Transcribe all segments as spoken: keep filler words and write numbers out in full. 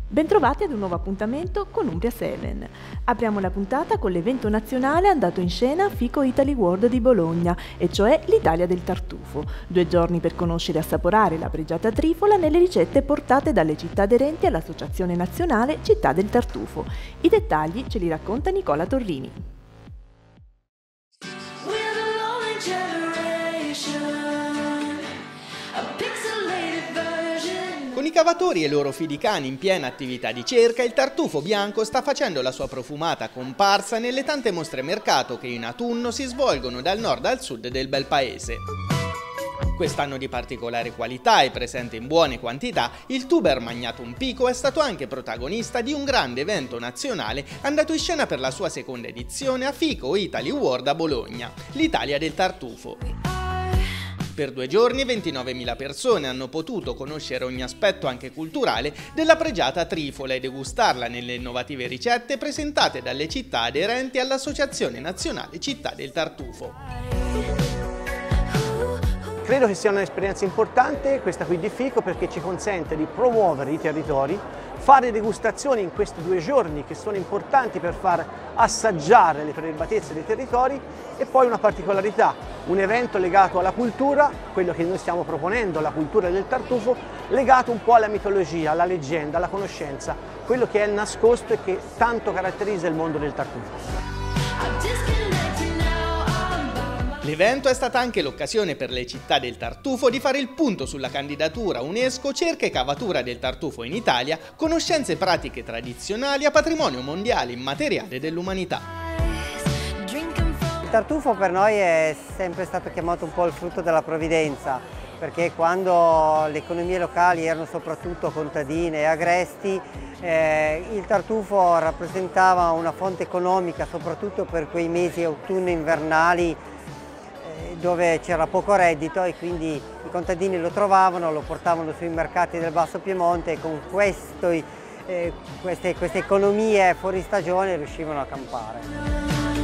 Bentrovati ad un nuovo appuntamento con Umbria sette. Apriamo la puntata con l'evento nazionale andato in scena a Fico Italy World di Bologna, e cioè l'Italia del tartufo. Due giorni per conoscere e assaporare la pregiata trifola nelle ricette portate dalle città aderenti all'Associazione Nazionale Città del Tartufo. I dettagli ce li racconta Nicola Torrini. Con i cavatori e i loro fidi cani in piena attività di cerca, il tartufo bianco sta facendo la sua profumata comparsa nelle tante mostre mercato che in autunno si svolgono dal nord al sud del bel paese. Quest'anno di particolare qualità e presente in buone quantità, il tuber Magnatum Pico è stato anche protagonista di un grande evento nazionale andato in scena per la sua seconda edizione a Fico Italy World a Bologna, l'Italia del tartufo. Per due giorni ventinovemila persone hanno potuto conoscere ogni aspetto anche culturale della pregiata trifola e degustarla nelle innovative ricette presentate dalle città aderenti all'Associazione Nazionale Città del Tartufo. Credo che sia un'esperienza importante questa qui di Fico, perché ci consente di promuovere i territori, fare degustazioni in questi due giorni che sono importanti per far assaggiare le prelibatezze dei territori, e poi una particolarità, un evento legato alla cultura, quello che noi stiamo proponendo, la cultura del tartufo, legato un po' alla mitologia, alla leggenda, alla conoscenza, quello che è nascosto e che tanto caratterizza il mondo del tartufo. L'evento è stata anche l'occasione per le città del tartufo di fare il punto sulla candidatura UNESCO Cerca e cavatura del tartufo in Italia, conoscenze pratiche tradizionali a patrimonio mondiale immateriale dell'umanità. Il tartufo per noi è sempre stato chiamato un po' il frutto della provvidenza, perché quando le economie locali erano soprattutto contadine e agresti, eh, il tartufo rappresentava una fonte economica soprattutto per quei mesi autunno-invernali dove c'era poco reddito, e quindi i contadini lo trovavano, lo portavano sui mercati del Basso Piemonte, e con questo, eh, queste, queste economie fuori stagione riuscivano a campare.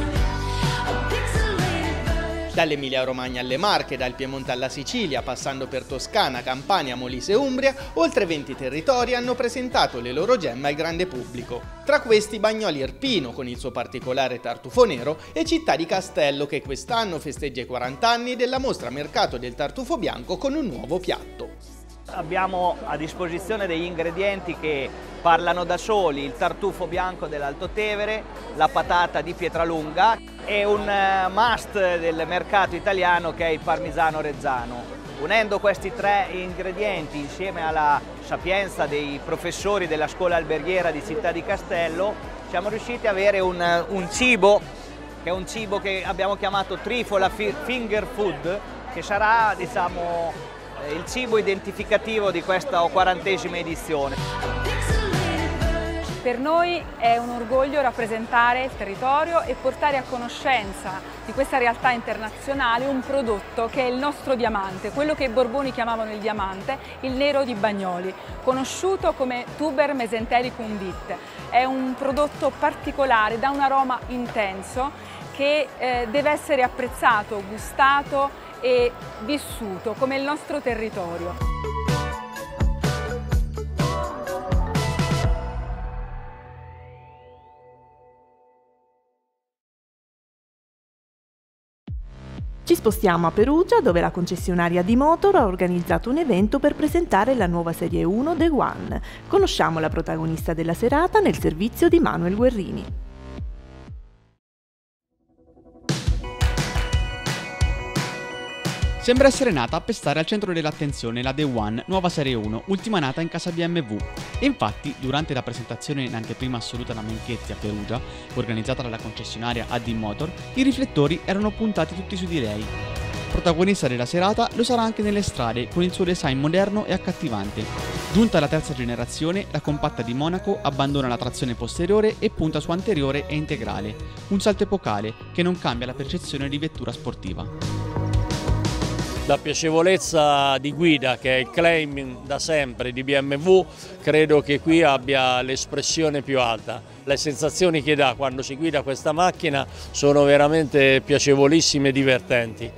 Dall'Emilia Romagna alle Marche, dal Piemonte alla Sicilia, passando per Toscana, Campania, Molise e Umbria, oltre venti territori hanno presentato le loro gemme al grande pubblico. Tra questi Bagnoli Irpino con il suo particolare tartufo nero e Città di Castello, che quest'anno festeggia i quaranta anni della mostra mercato del tartufo bianco con un nuovo piatto. Abbiamo a disposizione degli ingredienti che parlano da soli: il tartufo bianco dell'Alto Tevere, la patata di Pietralunga e un must del mercato italiano che è il parmigiano reggiano. Unendo questi tre ingredienti insieme alla sapienza dei professori della scuola alberghiera di Città di Castello, siamo riusciti ad avere un, un cibo che è un cibo che abbiamo chiamato trifola finger food, che sarà, diciamo, il cibo identificativo di questa quarantesima edizione. Per noi è un orgoglio rappresentare il territorio e portare a conoscenza di questa realtà internazionale un prodotto che è il nostro diamante, quello che i Borboni chiamavano il diamante, il nero di Bagnoli, conosciuto come Tuber Mesentericum Vit. È un prodotto particolare, dà un aroma intenso che eh, deve essere apprezzato, gustato e vissuto come il nostro territorio. Ci spostiamo a Perugia, dove la concessionaria D-Motor ha organizzato un evento per presentare la nuova Serie uno The One. Conosciamo la protagonista della serata nel servizio di Manuel Guerrini. Sembra essere nata a pestare al centro dell'attenzione la The One, nuova Serie uno, ultima nata in casa B M W. E infatti, durante la presentazione in anteprima assoluta da Menchetti a Perugia, organizzata dalla concessionaria A D Motor, i riflettori erano puntati tutti su di lei. Protagonista della serata lo sarà anche nelle strade, con il suo design moderno e accattivante. Giunta alla terza generazione, la compatta di Monaco abbandona la trazione posteriore e punta su anteriore e integrale, un salto epocale che non cambia la percezione di vettura sportiva. La piacevolezza di guida, che è il claim da sempre di B M W, credo che qui abbia l'espressione più alta. Le sensazioni che dà quando si guida questa macchina sono veramente piacevolissime e divertenti.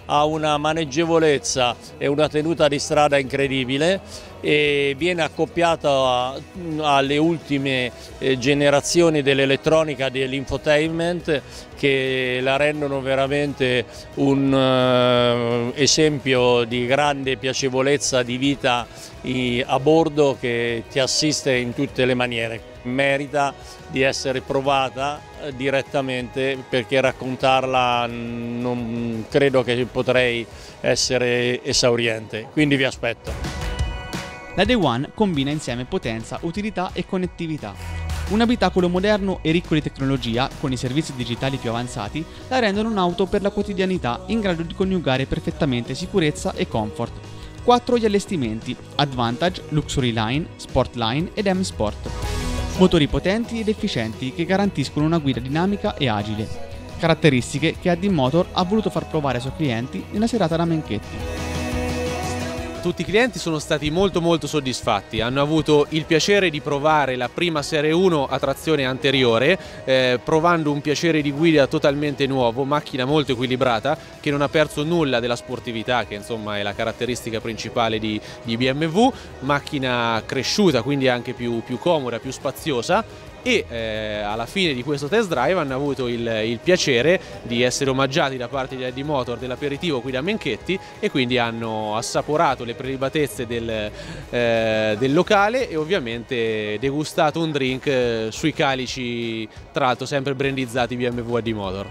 ha una maneggevolezza e una tenuta di strada incredibile e viene accoppiata alle ultime generazioni dell'elettronica e dell'infotainment che la rendono veramente un uh, esempio di grande piacevolezza di vita a bordo che ti assiste in tutte le maniere. Merita di essere provata direttamente perché raccontarla non credo che potrei essere esauriente, quindi vi aspetto. La Day One combina insieme potenza, utilità e connettività. Un abitacolo moderno e ricco di tecnologia, con i servizi digitali più avanzati, la rendono un'auto per la quotidianità in grado di coniugare perfettamente sicurezza e comfort. Quattro gli allestimenti: Advantage, Luxury Line, Sport Line ed M Sport. Motori potenti ed efficienti che garantiscono una guida dinamica e agile. Caratteristiche che A D Motor ha voluto far provare ai suoi clienti nella serata da Menchetti. Tutti i clienti sono stati molto molto soddisfatti, hanno avuto il piacere di provare la prima Serie uno a trazione anteriore, eh, provando un piacere di guida totalmente nuovo, macchina molto equilibrata che non ha perso nulla della sportività che insomma è la caratteristica principale di, di B M W, macchina cresciuta quindi anche più, più comoda, più spaziosa. E eh, alla fine di questo test drive hanno avuto il, il piacere di essere omaggiati da parte di A D Motor dell'aperitivo qui da Menchetti e quindi hanno assaporato le prelibatezze del, eh, del locale e ovviamente degustato un drink eh, sui calici, tra l'altro sempre brandizzati B M W A D Motor.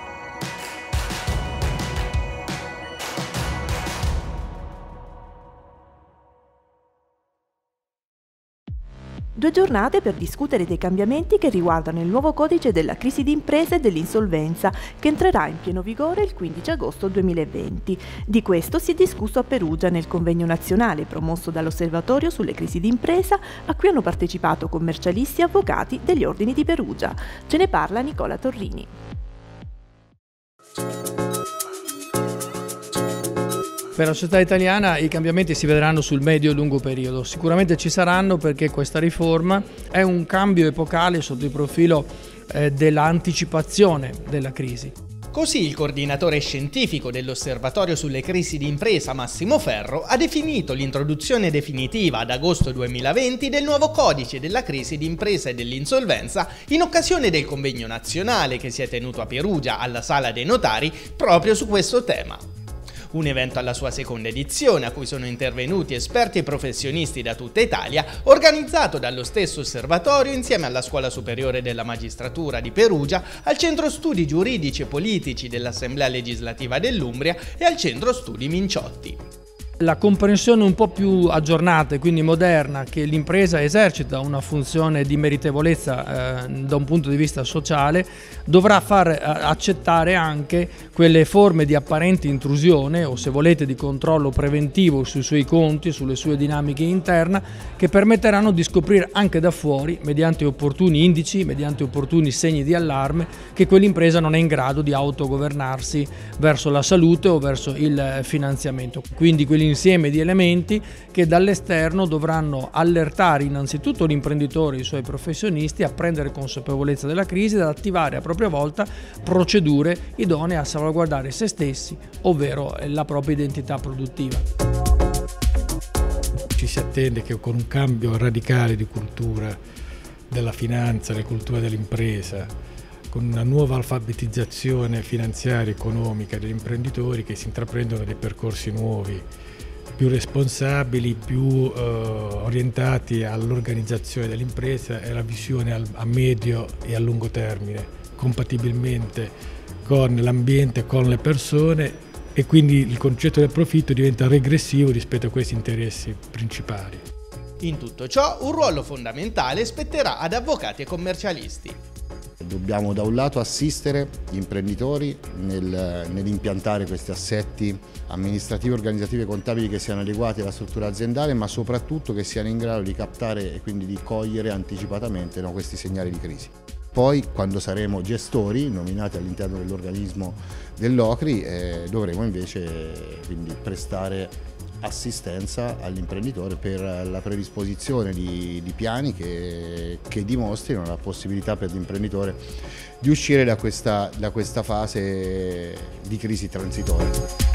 Due giornate per discutere dei cambiamenti che riguardano il nuovo codice della crisi d'impresa e dell'insolvenza, che entrerà in pieno vigore il quindici agosto duemilaventi. Di questo si è discusso a Perugia nel convegno nazionale promosso dall'Osservatorio sulle crisi d'impresa, a cui hanno partecipato commercialisti e avvocati degli ordini di Perugia. Ce ne parla Nicola Torrini. Per la società italiana i cambiamenti si vedranno sul medio e lungo periodo. Sicuramente ci saranno perché questa riforma è un cambio epocale sotto il profilo eh, dell'anticipazione della crisi. Così il coordinatore scientifico dell'Osservatorio sulle crisi d'impresa Massimo Ferro ha definito l'introduzione definitiva ad agosto duemilaventi del nuovo codice della crisi d'impresa e dell'insolvenza in occasione del convegno nazionale che si è tenuto a Perugia alla Sala dei Notari proprio su questo tema. Un evento alla sua seconda edizione a cui sono intervenuti esperti e professionisti da tutta Italia, organizzato dallo stesso osservatorio insieme alla Scuola Superiore della Magistratura di Perugia, al Centro Studi Giuridici e Politici dell'Assemblea Legislativa dell'Umbria e al Centro Studi Minciotti. La comprensione un po' più aggiornata e quindi moderna che l'impresa esercita una funzione di meritevolezza eh, da un punto di vista sociale dovrà far eh, accettare anche quelle forme di apparente intrusione o, se volete, di controllo preventivo sui suoi conti, sulle sue dinamiche interne, che permetteranno di scoprire anche da fuori, mediante opportuni indici, mediante opportuni segni di allarme, che quell'impresa non è in grado di autogovernarsi verso la salute o verso il finanziamento. Quindi quelli insieme di elementi che dall'esterno dovranno allertare innanzitutto l'imprenditore e i suoi professionisti a prendere consapevolezza della crisi ed attivare a propria volta procedure idonee a salvaguardare se stessi, ovvero la propria identità produttiva. Ci si attende che con un cambio radicale di cultura della finanza, della cultura dell'impresa, con una nuova alfabetizzazione finanziaria e economica degli imprenditori, che si intraprendono dei percorsi nuovi, più responsabili, più eh, orientati all'organizzazione dell'impresa e alla visione al, a medio e a lungo termine, compatibilmente con l'ambiente, con le persone, e quindi il concetto del profitto diventa regressivo rispetto a questi interessi principali. In tutto ciò, un ruolo fondamentale spetterà ad avvocati e commercialisti. Dobbiamo da un lato assistere gli imprenditori nel, nell'impiantare questi assetti amministrativi, organizzativi e contabili che siano adeguati alla struttura aziendale, ma soprattutto che siano in grado di captare e quindi di cogliere anticipatamente, no, questi segnali di crisi. Poi, quando saremo gestori nominati all'interno dell'organismo dell'Ocri, eh, dovremo invece quindi prestare assistenza all'imprenditore per la predisposizione di, di piani che, che dimostrino la possibilità per l'imprenditore di uscire da questa, da questa fase di crisi transitoria.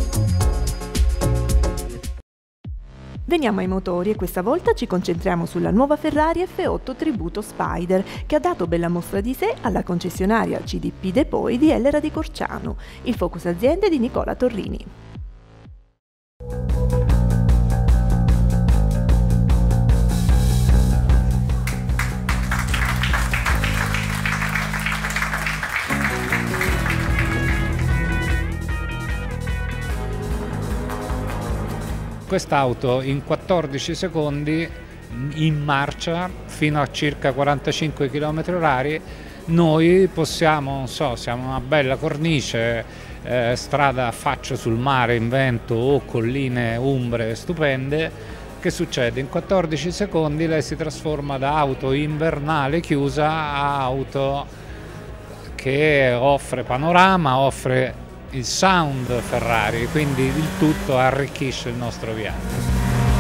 Veniamo ai motori e questa volta ci concentriamo sulla nuova Ferrari F otto Tributo Spider, che ha dato bella mostra di sé alla concessionaria C D P Depoi di Ellera di Corciano. Il focus aziende di Nicola Torrini. Quest'auto in quattordici secondi in marcia fino a circa quarantacinque chilometri orari noi possiamo, non so, siamo una bella cornice, eh, strada a faccia sul mare in vento o colline umbre stupende. Che succede? In quattordici secondi lei si trasforma da auto invernale chiusa a auto che offre panorama, offre il sound Ferrari, quindi il tutto arricchisce il nostro viaggio.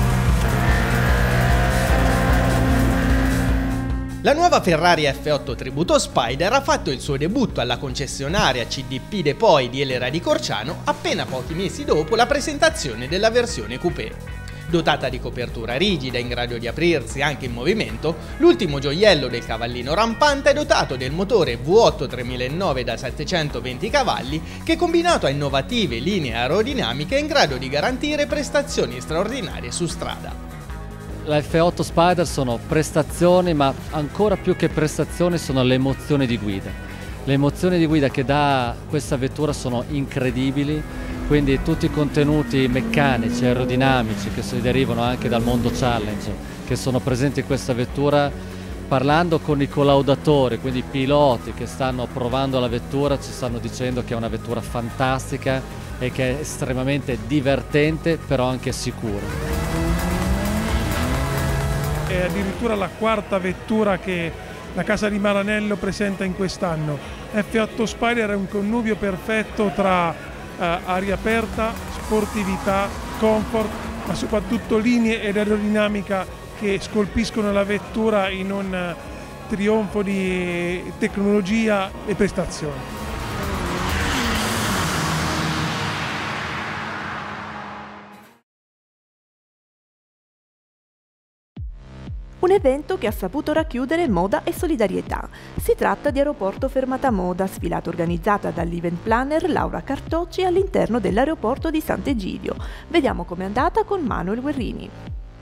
La nuova Ferrari F otto Tributo Spider ha fatto il suo debutto alla concessionaria C D P Depoi di Ellera di Corciano appena pochi mesi dopo la presentazione della versione coupé. Dotata di copertura rigida in grado di aprirsi anche in movimento, l'ultimo gioiello del cavallino rampante è dotato del motore V otto tremilanove da settecentoventi cavalli che, combinato a innovative linee aerodinamiche, è in grado di garantire prestazioni straordinarie su strada. La F otto Spider sono prestazioni, ma ancora più che prestazioni sono le emozioni di guida. Le emozioni di guida che dà questa vettura sono incredibili. Quindi tutti i contenuti meccanici, aerodinamici che si derivano anche dal mondo challenge, che sono presenti in questa vettura, parlando con i collaudatori, quindi i piloti che stanno provando la vettura, ci stanno dicendo che è una vettura fantastica e che è estremamente divertente, però anche sicura. È addirittura la quarta vettura che la casa di Maranello presenta in quest'anno. F otto Spider è un connubio perfetto tra Uh, aria aperta, sportività, comfort, ma soprattutto linee ed aerodinamica che scolpiscono la vettura in un uh, trionfo di tecnologia e prestazione. Un evento che ha saputo racchiudere moda e solidarietà. Si tratta di Aeroporto Fermata Moda, sfilata organizzata dall'event planner Laura Cartocci all'interno dell'aeroporto di Sant'Egidio. Vediamo com'è andata con Manuel Guerrini.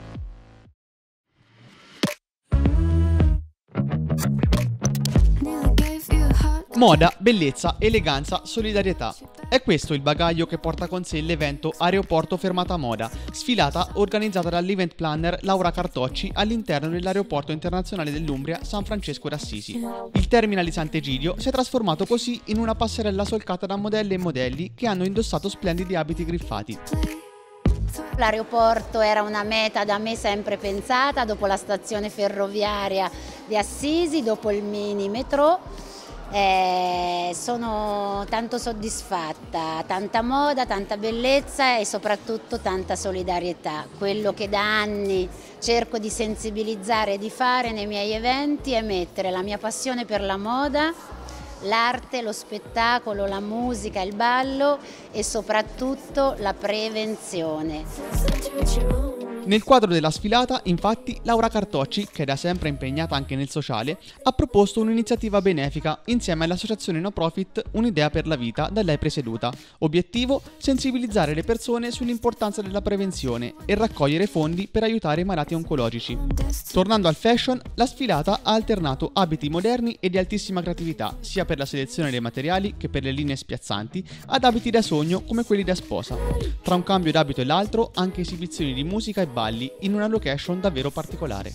Moda, bellezza, eleganza, solidarietà. È questo il bagaglio che porta con sé l'evento Aeroporto Fermata Moda, sfilata organizzata dall'event planner Laura Cartocci all'interno dell'aeroporto internazionale dell'Umbria San Francesco d'Assisi. Il terminal di Sant'Egidio si è trasformato così in una passerella solcata da modelle e modelli che hanno indossato splendidi abiti griffati. L'aeroporto era una meta da me sempre pensata, dopo la stazione ferroviaria di Assisi, dopo il mini metro. Eh, sono tanto soddisfatta, tanta moda, tanta bellezza e soprattutto tanta solidarietà. Quello che da anni cerco di sensibilizzare e di fare nei miei eventi è mettere la mia passione per la moda, l'arte, lo spettacolo, la musica, il ballo e soprattutto la prevenzione. Nel quadro della sfilata, infatti, Laura Cartocci, che è da sempre impegnata anche nel sociale, ha proposto un'iniziativa benefica insieme all'associazione no profit Un'idea per la vita, da lei presieduta. Obiettivo: sensibilizzare le persone sull'importanza della prevenzione e raccogliere fondi per aiutare i malati oncologici. Tornando al fashion, la sfilata ha alternato abiti moderni e di altissima creatività, sia per la selezione dei materiali che per le linee spiazzanti, ad abiti da sogno come quelli da sposa. Tra un cambio d'abito e l'altro, anche esibizioni di musica e balli in una location davvero particolare.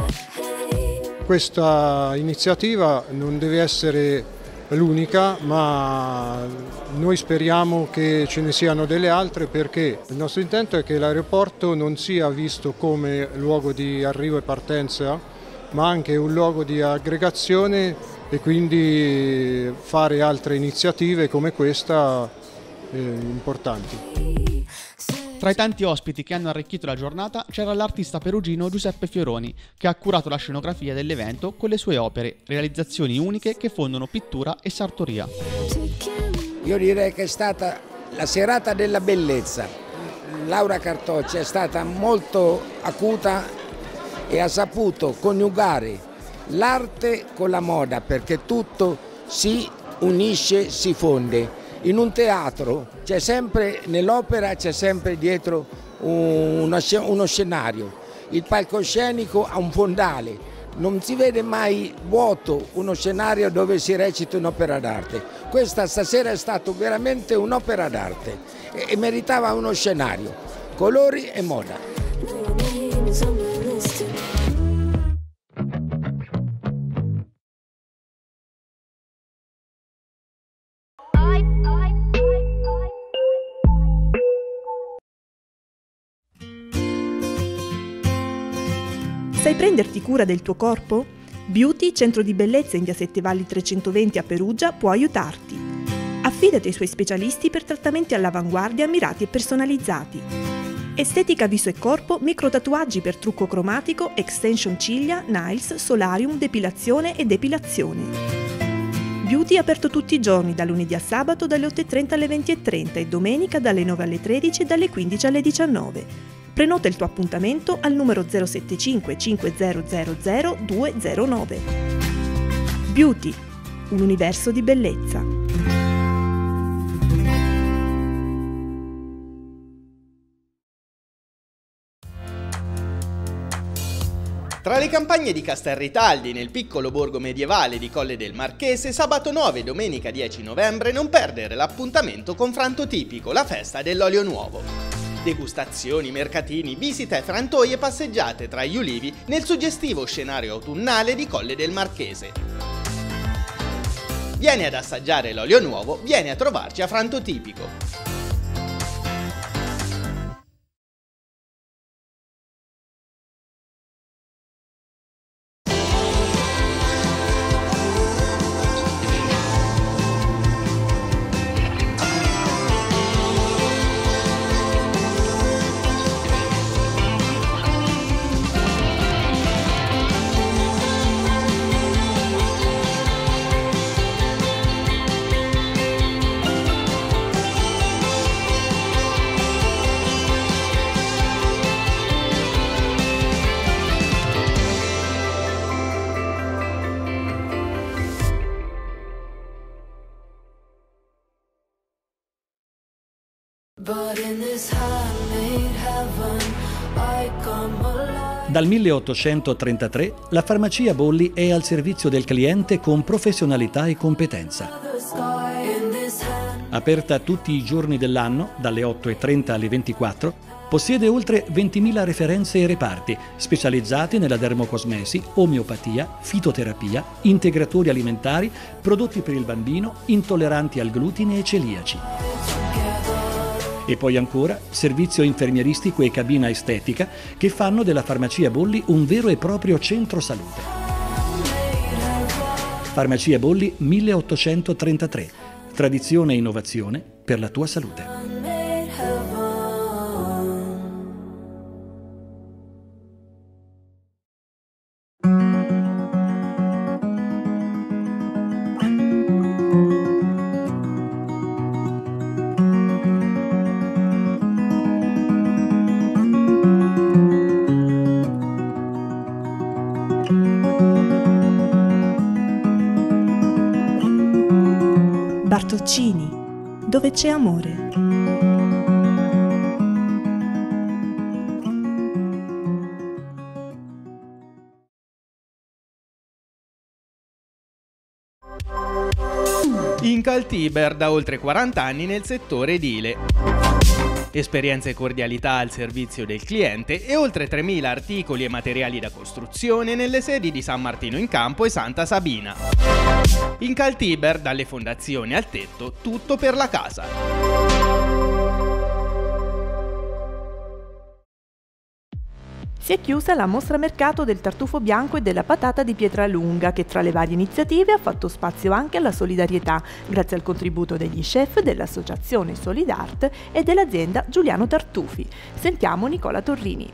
Questa iniziativa non deve essere l'unica, ma noi speriamo che ce ne siano delle altre, perché il nostro intento è che l'aeroporto non sia visto come luogo di arrivo e partenza, ma anche un luogo di aggregazione, e quindi fare altre iniziative come questa eh, importanti. Tra i tanti ospiti che hanno arricchito la giornata c'era l'artista perugino Giuseppe Fioroni, che ha curato la scenografia dell'evento con le sue opere, realizzazioni uniche che fondono pittura e sartoria. Io direi che è stata la serata della bellezza. Laura Cartocci è stata molto acuta e ha saputo coniugare l'arte con la moda, perché tutto si unisce, si fonde. In un teatro c'è sempre, nell'opera c'è sempre dietro uno, uno scenario, il palcoscenico ha un fondale, non si vede mai vuoto uno scenario dove si recita un'opera d'arte. Questa stasera è stata veramente un'opera d'arte e, e meritava uno scenario, colori e moda. Sai prenderti cura del tuo corpo? Beauty, centro di bellezza in via Sette Valli trecentoventi a Perugia, può aiutarti. Affidati ai suoi specialisti per trattamenti all'avanguardia mirati e personalizzati. Estetica viso e corpo, microtatuaggi per trucco cromatico, extension ciglia, nails, solarium, depilazione e depilazione. Beauty è aperto tutti i giorni, da lunedì a sabato dalle otto e trenta alle venti e trenta e domenica dalle nove alle tredici e dalle quindici alle diciannove. Prenota il tuo appuntamento al numero zero sette cinque cinque zero zero zero due zero nove. Beauty, un universo di bellezza. Tra le campagne di Castelritaldi, nel piccolo borgo medievale di Colle del Marchese, sabato nove e domenica dieci novembre non perdere l'appuntamento con Franto Tipico, la festa dell'olio nuovo. Degustazioni, mercatini, visite, frantoi e passeggiate tra gli ulivi nel suggestivo scenario autunnale di Colle del Marchese. Vieni ad assaggiare l'olio nuovo, vieni a trovarci a Franto Tipico. Dal milleottocentotrentatré la farmacia Bolli è al servizio del cliente con professionalità e competenza. Aperta tutti i giorni dell'anno, dalle otto e trenta alle ventiquattro, possiede oltre ventimila referenze e reparti, specializzati nella dermocosmesi, omeopatia, fitoterapia, integratori alimentari, prodotti per il bambino, intolleranti al glutine e celiaci. E poi ancora servizio infermieristico e cabina estetica che fanno della farmacia Bolli un vero e proprio centro salute. Farmacia Bolli milleottocentotrentatré. Tradizione e innovazione per la tua salute. Bartoccini, dove c'è amore. Incaltiber da oltre quaranta anni nel settore edile. Esperienza e cordialità al servizio del cliente e oltre tremila articoli e materiali da costruzione nelle sedi di San Martino in Campo e Santa Sabina. Incaltiber, dalle fondazioni al tetto, tutto per la casa. Si è chiusa la mostra mercato del tartufo bianco e della patata di Pietralunga, che tra le varie iniziative ha fatto spazio anche alla solidarietà, grazie al contributo degli chef dell'associazione Solidart e dell'azienda Giuliano Tartufi. Sentiamo Nicola Torrini.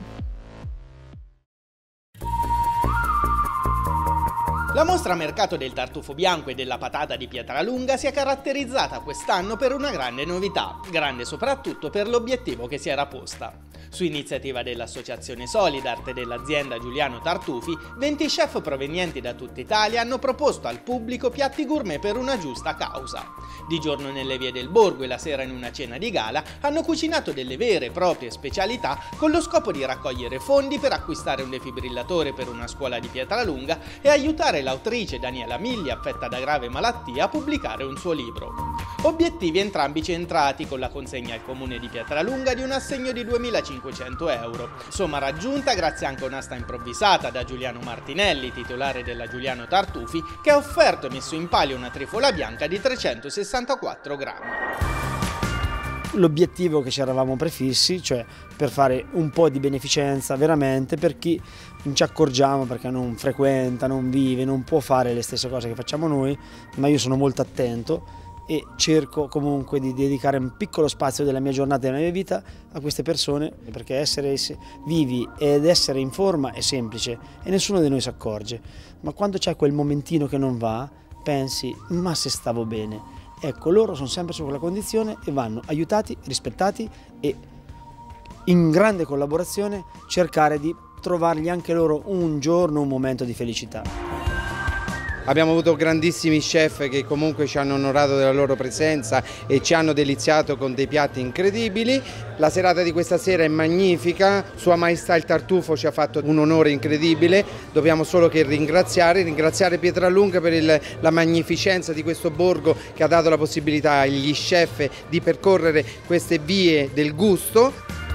La mostra mercato del tartufo bianco e della patata di Pietralunga si è caratterizzata quest'anno per una grande novità, grande soprattutto per l'obiettivo che si era posta. Su iniziativa dell'associazione Solidart e dell'azienda Giuliano Tartufi, venti chef provenienti da tutta Italia hanno proposto al pubblico piatti gourmet per una giusta causa. Di giorno nelle vie del borgo e la sera in una cena di gala hanno cucinato delle vere e proprie specialità con lo scopo di raccogliere fondi per acquistare un defibrillatore per una scuola di Pietralunga e aiutare l'autrice Daniela Migli, affetta da grave malattia, a pubblicare un suo libro. Obiettivi entrambi centrati, con la consegna al comune di Pietralunga di un assegno di duemilacinquecento euro, somma raggiunta grazie anche a un'asta improvvisata da Giuliano Martinelli, titolare della Giuliano Tartufi, che ha offerto e messo in palio una trifola bianca di trecentosessantaquattro grammi. L'obiettivo che ci eravamo prefissi, cioè per fare un po' di beneficenza veramente per chi non ci accorgiamo perché non frequenta, non vive, non può fare le stesse cose che facciamo noi, ma io sono molto attento e cerco comunque di dedicare un piccolo spazio della mia giornata e della mia vita a queste persone, perché essere vivi ed essere in forma è semplice e nessuno di noi si accorge, ma quando c'è quel momentino che non va pensi ma se stavo bene. Ecco, loro sono sempre su quella condizione e vanno aiutati, rispettati e in grande collaborazione cercare di trovargli anche loro un giorno, un momento di felicità. Abbiamo avuto grandissimi chef che comunque ci hanno onorato della loro presenza e ci hanno deliziato con dei piatti incredibili. La serata di questa sera è magnifica, Sua Maestà il Tartufo ci ha fatto un onore incredibile, dobbiamo solo che ringraziare, ringraziare Pietralunga per il, la magnificenza di questo borgo che ha dato la possibilità agli chef di percorrere queste vie del gusto.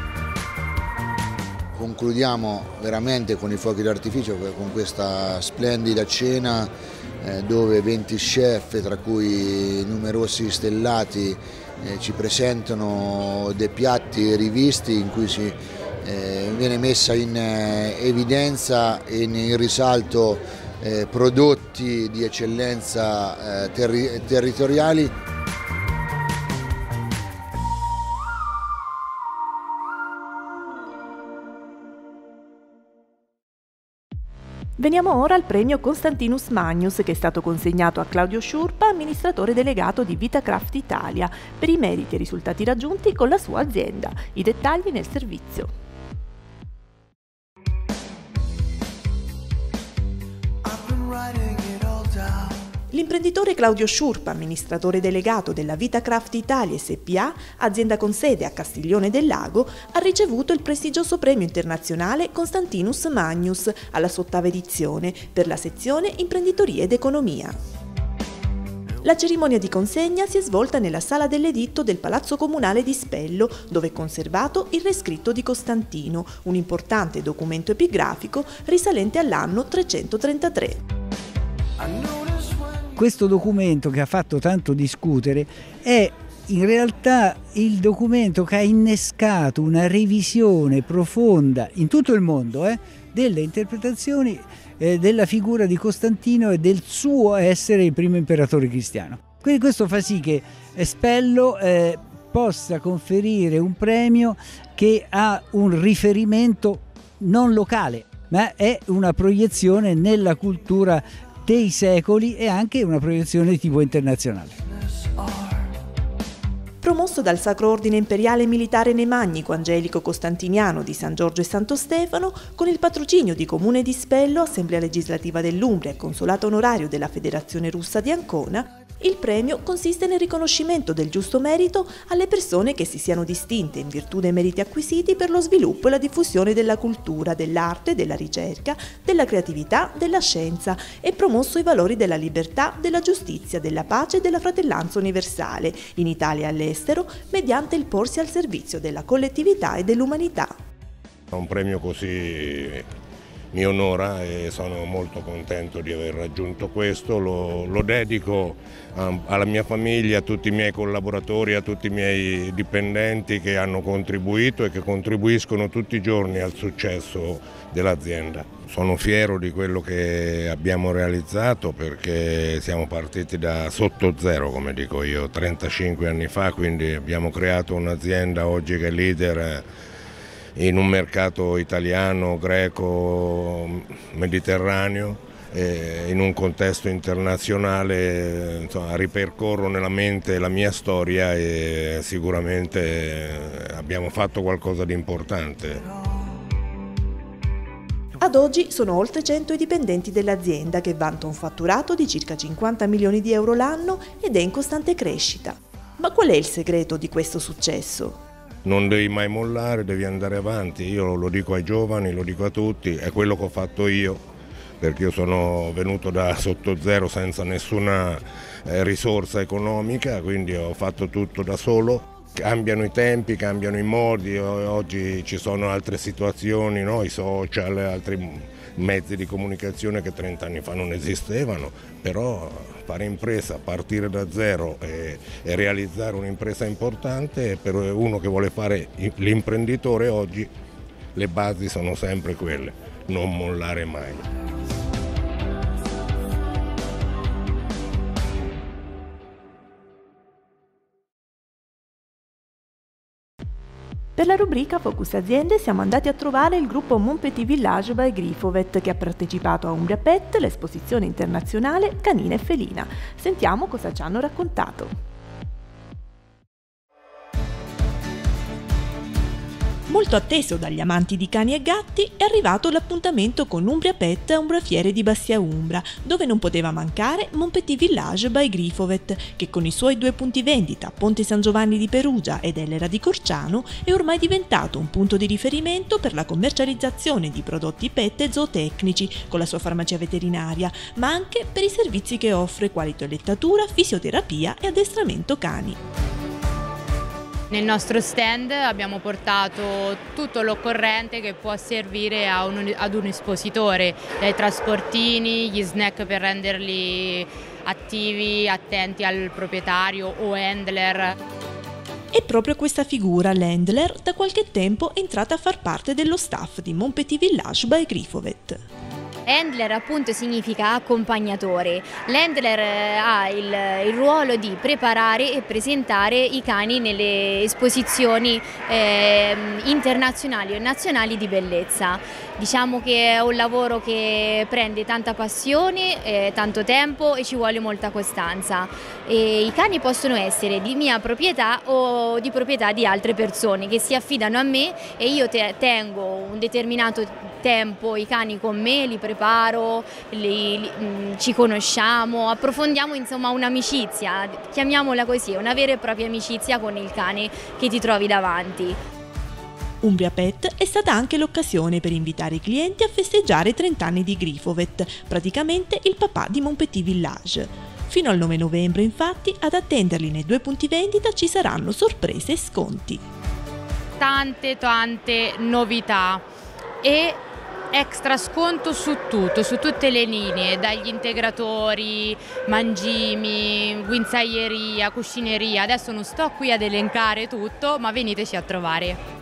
Concludiamo veramente con i fuochi d'artificio, con questa splendida cena eh, dove venti chef, tra cui numerosi stellati, eh, ci presentano dei piatti rivisti in cui si eh, viene messa in eh, evidenza e in risalto eh, prodotti di eccellenza eh, terri territoriali. Veniamo ora al premio Constantinus Magnus, che è stato consegnato a Claudio Sciurpa, amministratore delegato di Vitacraft Italia, per i meriti e risultati raggiunti con la sua azienda. I dettagli nel servizio. L'imprenditore Claudio Sciurpa, amministratore delegato della Vitacraft Italia S P A, azienda con sede a Castiglione del Lago, ha ricevuto il prestigioso premio internazionale Constantinus Magnus alla sua ottava edizione per la sezione Imprenditoria ed Economia. La cerimonia di consegna si è svolta nella sala dell'editto del Palazzo Comunale di Spello, dove è conservato il rescritto di Costantino, un importante documento epigrafico risalente all'anno trecentotrentatré. Questo documento che ha fatto tanto discutere è in realtà il documento che ha innescato una revisione profonda in tutto il mondo eh, delle interpretazioni eh, della figura di Costantino e del suo essere il primo imperatore cristiano. Quindi questo fa sì che Spello eh, possa conferire un premio che ha un riferimento non locale, ma è una proiezione nella cultura dei secoli e anche una proiezione di tipo internazionale. Promosso dal Sacro Ordine Imperiale Militare Nemannico Angelico Costantiniano di San Giorgio e Santo Stefano, con il patrocinio di Comune di Spello, Assemblea Legislativa dell'Umbria e Consolato Onorario della Federazione Russa di Ancona, il premio consiste nel riconoscimento del giusto merito alle persone che si siano distinte in virtù dei meriti acquisiti per lo sviluppo e la diffusione della cultura, dell'arte, della ricerca, della creatività, della scienza e promosso i valori della libertà, della giustizia, della pace e della fratellanza universale, in Italia e all'estero, mediante il porsi al servizio della collettività e dell'umanità. Un premio così mi onora e sono molto contento di aver raggiunto questo, lo, lo dedico a, alla mia famiglia, a tutti i miei collaboratori, a tutti i miei dipendenti che hanno contribuito e che contribuiscono tutti i giorni al successo dell'azienda. Sono fiero di quello che abbiamo realizzato perché siamo partiti da sotto zero, come dico io, trentacinque anni fa, quindi abbiamo creato un'azienda oggi che è leader in un mercato italiano, greco, mediterraneo, eh, in un contesto internazionale. Insomma, ripercorro nella mente la mia storia e sicuramente abbiamo fatto qualcosa di importante. Ad oggi sono oltre cento i dipendenti dell'azienda che vanta un fatturato di circa cinquanta milioni di euro l'anno ed è in costante crescita. Ma qual è il segreto di questo successo? Non devi mai mollare, devi andare avanti, io lo dico ai giovani, lo dico a tutti, è quello che ho fatto io, perché io sono venuto da sotto zero senza nessuna risorsa economica, quindi ho fatto tutto da solo. Cambiano i tempi, cambiano i modi, oggi ci sono altre situazioni, no? I social, altri mezzi di comunicazione che trent'anni fa non esistevano, però fare impresa, partire da zero e, e realizzare un'impresa importante, per uno che vuole fare l'imprenditore oggi le basi sono sempre quelle, non mollare mai. Per la rubrica Focus Aziende siamo andati a trovare il gruppo Montpetit Village by Grifovet che ha partecipato a Umbria Pet, l'esposizione internazionale Canina e Felina. Sentiamo cosa ci hanno raccontato. Molto atteso dagli amanti di cani e gatti, è arrivato l'appuntamento con Umbria Pet a Umbrafiere di Bassia Umbra, dove non poteva mancare Montpetit Village by Grifovet, che con i suoi due punti vendita, Ponte San Giovanni di Perugia ed Ellera di Corciano, è ormai diventato un punto di riferimento per la commercializzazione di prodotti pet e zootecnici, con la sua farmacia veterinaria, ma anche per i servizi che offre quali toilettatura, fisioterapia e addestramento cani. Nel nostro stand abbiamo portato tutto l'occorrente che può servire a un, ad un espositore, dai trasportini, gli snack per renderli attivi, attenti al proprietario o handler. E proprio questa figura, l'handler, da qualche tempo è entrata a far parte dello staff di Montpetit Village by Grifovet. Handler appunto significa accompagnatore. L'handler ha il, il ruolo di preparare e presentare i cani nelle esposizioni eh, internazionali o nazionali di bellezza. Diciamo che è un lavoro che prende tanta passione, eh, tanto tempo e ci vuole molta costanza. E i cani possono essere di mia proprietà o di proprietà di altre persone che si affidano a me e io te tengo un determinato tempo i cani con me, li preparo, li, li, ci conosciamo, approfondiamo insomma un'amicizia, chiamiamola così, una vera e propria amicizia con il cane che ti trovi davanti. Umbria Pet è stata anche l'occasione per invitare i clienti a festeggiare i trenta anni di Grifovet, praticamente il papà di Montpetit Village. Fino al nove novembre, infatti, ad attenderli nei due punti vendita ci saranno sorprese e sconti. Tante, tante novità e extra sconto su tutto, su tutte le linee, dagli integratori, mangimi, guinzaglieria, cuscineria. Adesso non sto qui ad elencare tutto, ma veniteci a trovare.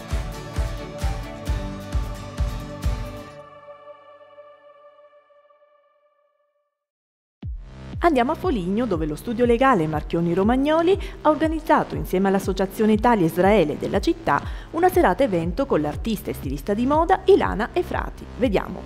Andiamo a Foligno, dove lo studio legale Marchionni Romagnoli ha organizzato insieme all'Associazione Italia-Israele della città una serata evento con l'artista e stilista di moda Ilana Efrati. Vediamo.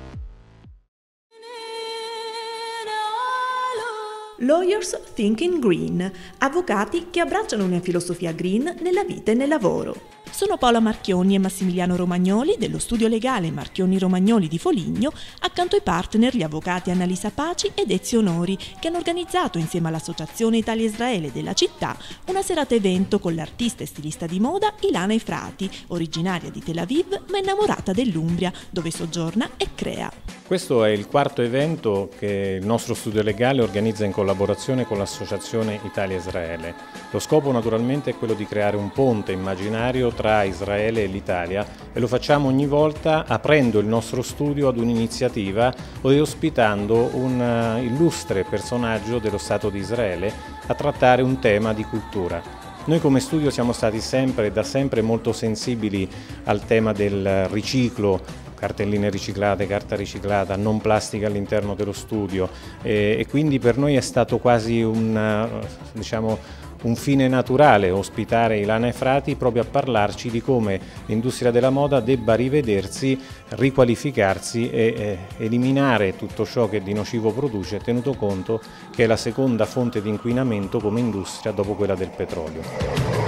Lawyers Thinking Green, avvocati che abbracciano una filosofia green nella vita e nel lavoro. Sono Paola Marchionni e Massimiliano Romagnoli dello studio legale Marchionni Romagnoli di Foligno, accanto ai partner gli avvocati Annalisa Paci ed Ezio Onori, che hanno organizzato insieme all'Associazione Italia-Israele della città una serata evento con l'artista e stilista di moda Ilana Efrati, originaria di Tel Aviv ma innamorata dell'Umbria, dove soggiorna e crea. Questo è il quarto evento che il nostro studio legale organizza in collaborazione con l'Associazione Italia-Israele. Lo scopo naturalmente è quello di creare un ponte immaginario tra Israele e l'Italia, e lo facciamo ogni volta aprendo il nostro studio ad un'iniziativa e ospitando un illustre personaggio dello Stato di Israele a trattare un tema di cultura. Noi come studio siamo stati sempre, da sempre molto sensibili al tema del riciclo, cartelline riciclate, carta riciclata, non plastica all'interno dello studio, e, e quindi per noi è stato quasi un, diciamo, un fine naturale ospitare Ilana Efrati proprio a parlarci di come l'industria della moda debba rivedersi, riqualificarsi e eh, eliminare tutto ciò che di nocivo produce, tenuto conto che è la seconda fonte di inquinamento come industria dopo quella del petrolio.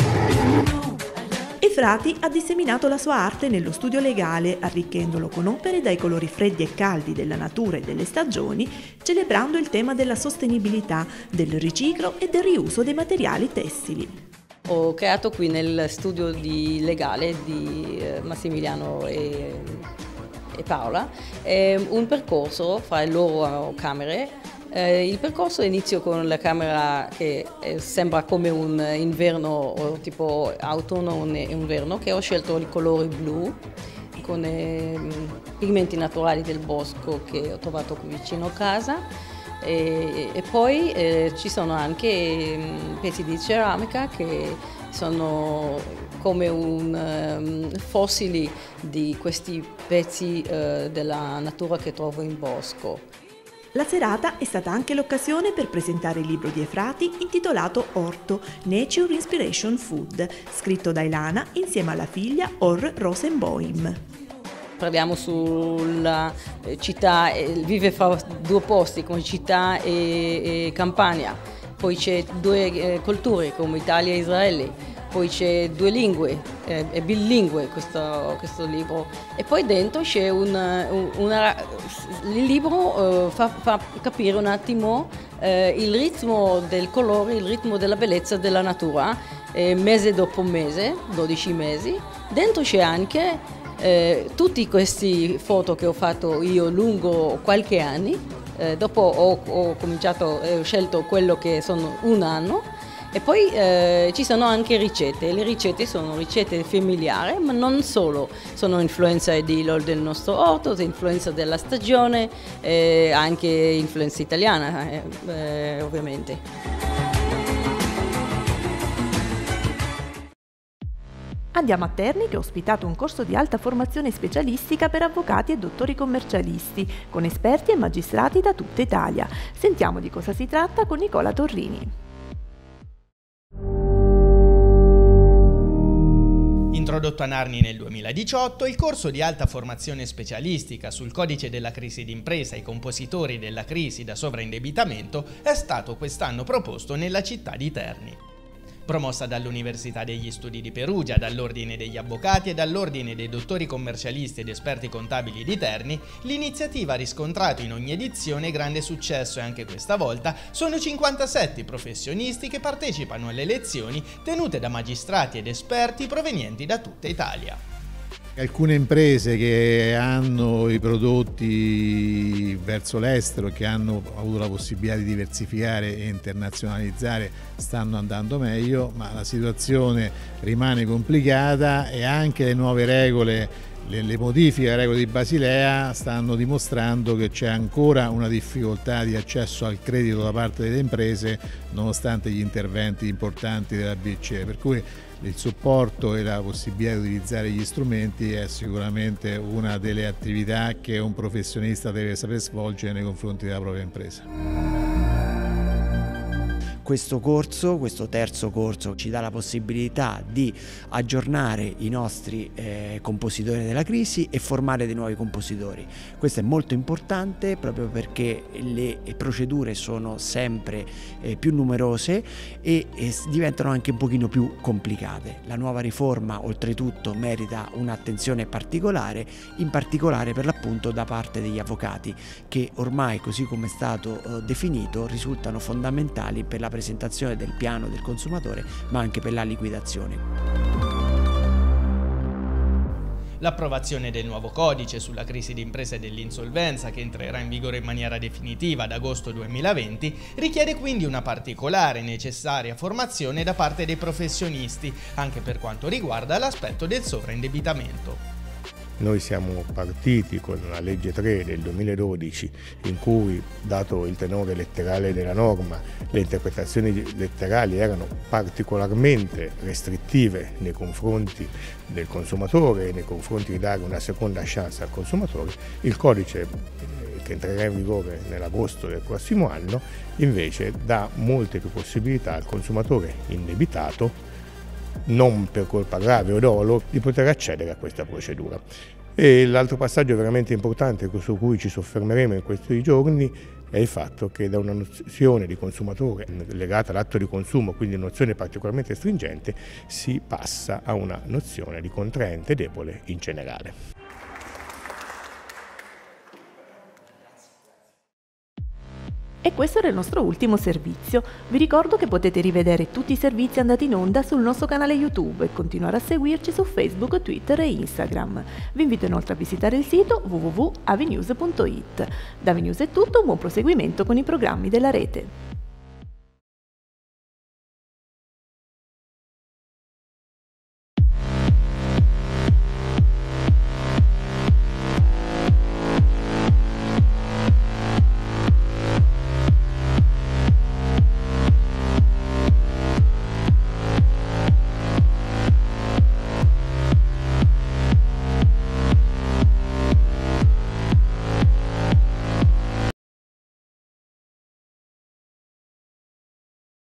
Efrati ha disseminato la sua arte nello studio legale, arricchendolo con opere dai colori freddi e caldi della natura e delle stagioni, celebrando il tema della sostenibilità, del riciclo e del riuso dei materiali tessili. Ho creato qui nel studio di legale di Massimiliano e, e Paola eh, un percorso fra le loro camere. Eh, il percorso inizio con la camera che eh, sembra come un inverno, o tipo autunno o inverno, che ho scelto i colori blu con eh, pigmenti naturali del bosco che ho trovato qui vicino a casa, e, e poi eh, ci sono anche eh, pezzi di ceramica che sono come un um, fossili di questi pezzi uh, della natura che trovo in bosco. La serata è stata anche l'occasione per presentare il libro di Efrati intitolato Orto, Nature Inspiration Food, scritto da Ilana insieme alla figlia Or Rosenboim. Parliamo sulla città, vive fra due posti come città e, e campagna, poi c'è due eh, culture come Italia e Israele. Poi c'è due lingue, eh, è bilingue questo, questo libro, e poi dentro c'è un, una, il libro eh, fa, fa capire un attimo eh, il ritmo del colore, il ritmo della bellezza della natura, eh, mese dopo mese, dodici mesi. Dentro c'è anche eh, tutti questi foto che ho fatto io lungo qualche anni, eh, dopo ho, ho cominciato, ho scelto quello che sono un anno. E poi eh, ci sono anche ricette, le ricette sono ricette familiari, ma non solo, sono influenza di, del nostro orto, influenza della stagione, eh, anche influenza italiana eh, eh, ovviamente. Andiamo a Terni, che ha ospitato un corso di alta formazione specialistica per avvocati e dottori commercialisti, con esperti e magistrati da tutta Italia. Sentiamo di cosa si tratta con Nicola Torrini. Introdotto a Narni nel duemiladiciotto, il corso di alta formazione specialistica sul codice della crisi d'impresa ai compositori della crisi da sovraindebitamento è stato quest'anno proposto nella città di Terni. Promossa dall'Università degli Studi di Perugia, dall'Ordine degli Avvocati e dall'Ordine dei Dottori Commercialisti ed Esperti Contabili di Terni, l'iniziativa ha riscontrato in ogni edizione grande successo, e anche questa volta sono cinquantasette professionisti che partecipano alle lezioni tenute da magistrati ed esperti provenienti da tutta Italia. Alcune imprese che hanno i prodotti verso l'estero, che hanno avuto la possibilità di diversificare e internazionalizzare, stanno andando meglio, ma la situazione rimane complicata e anche le nuove regole, le, le modifiche alle regole di Basilea stanno dimostrando che c'è ancora una difficoltà di accesso al credito da parte delle imprese, nonostante gli interventi importanti della B C E, per cui il supporto e la possibilità di utilizzare gli strumenti è sicuramente una delle attività che un professionista deve saper svolgere nei confronti della propria impresa. Questo corso, questo terzo corso, ci dà la possibilità di aggiornare i nostri eh, compositori della crisi e formare dei nuovi compositori. Questo è molto importante proprio perché le procedure sono sempre eh, più numerose e, e diventano anche un pochino più complicate. La nuova riforma oltretutto merita un'attenzione particolare, in particolare per l'appunto da parte degli avvocati, che ormai, così come è stato eh, definito, risultano fondamentali per la presentazione del piano del consumatore, ma anche per la liquidazione. L'approvazione del nuovo codice sulla crisi d'impresa e dell'insolvenza, che entrerà in vigore in maniera definitiva ad agosto duemilaventi, richiede quindi una particolare e necessaria formazione da parte dei professionisti, anche per quanto riguarda l'aspetto del sovraindebitamento. Noi siamo partiti con la legge tre del duemiladodici, in cui, dato il tenore letterale della norma, le interpretazioni letterali erano particolarmente restrittive nei confronti del consumatore e nei confronti di dare una seconda chance al consumatore. Il codice, che entrerà in vigore nell'agosto del prossimo anno, invece dà molte più possibilità al consumatore indebitato, non per colpa grave o dolo, di poter accedere a questa procedura. E l'altro passaggio veramente importante su cui ci soffermeremo in questi giorni è il fatto che da una nozione di consumatore legata all'atto di consumo, quindi una nozione particolarmente stringente, si passa a una nozione di contraente debole in generale. E questo era il nostro ultimo servizio. Vi ricordo che potete rivedere tutti i servizi andati in onda sul nostro canale YouTube e continuare a seguirci su Facebook, Twitter e Instagram. Vi invito inoltre a visitare il sito w w w punto avenews punto it. Da Avenews è tutto, un buon proseguimento con i programmi della rete.